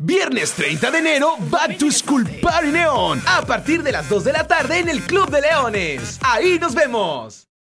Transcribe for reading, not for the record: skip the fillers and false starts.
Viernes 30 de enero, Back to School Party Neón. A partir de las 2 de la tarde en el Club de Leones. Ahí nos vemos.